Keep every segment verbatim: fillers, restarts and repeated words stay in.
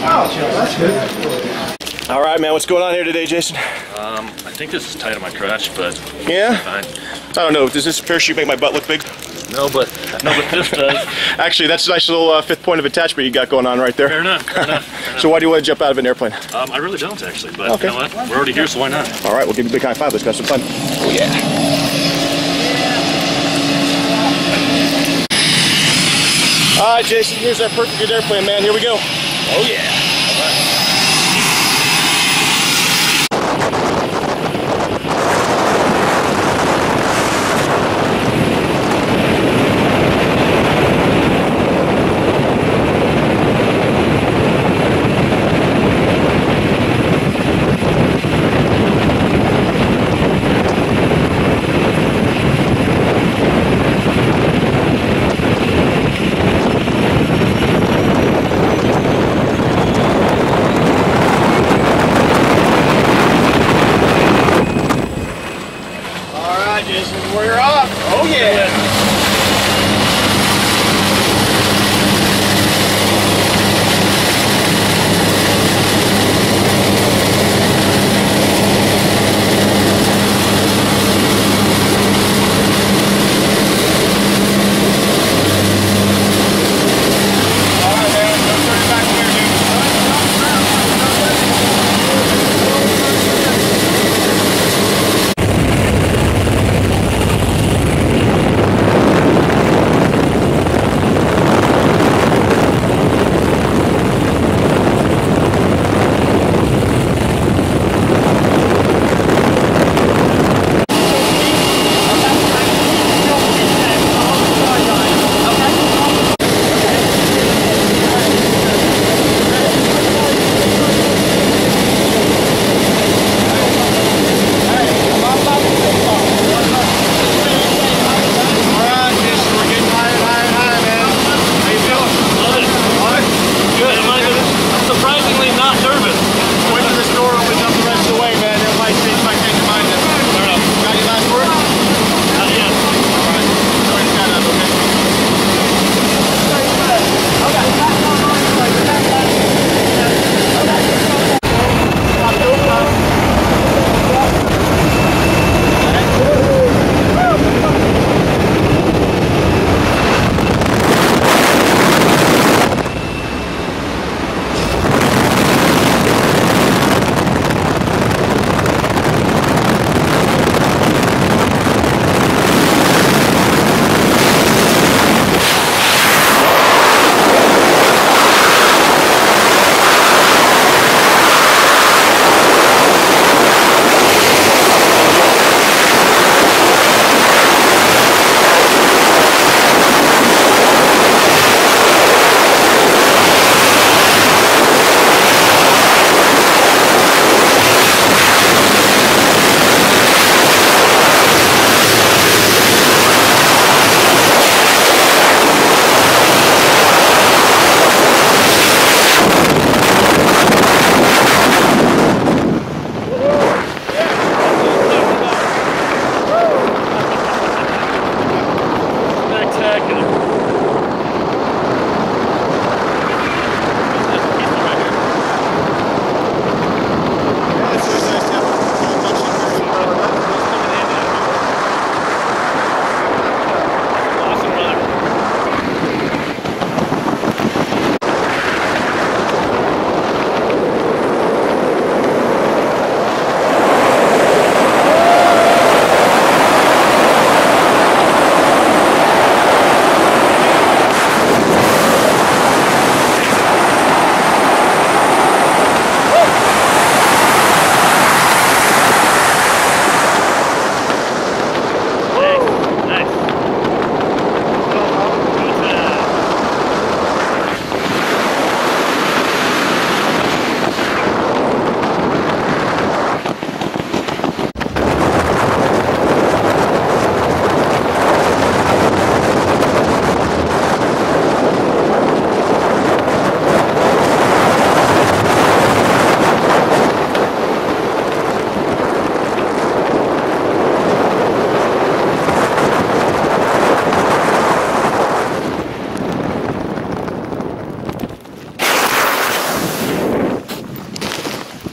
Oh, that's good. All right, man. What's going on here today, Jason? Um, I think this is tight on my crotch, but yeah. Fine. I don't know. Does this parachute make my butt look big? No, but no, but this does. Actually, that's a nice little uh, fifth point of attachment you got going on right there. Fair enough. Fair enough, fair enough. So why do you want to jump out of an airplane? Um, I really don't actually, but okay. You know what? We're already here, so why not? All right, we'll give you a big high five. Let's have some fun. Oh yeah. All right, Jason. Here's our perfect good airplane, man. Here we go. Oh yeah. All right. We're off. Oh yeah.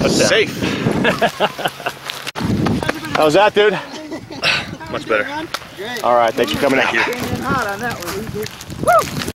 Safe. How was that, dude? Much better. All right, thanks for coming out. Hot on that one. Woo!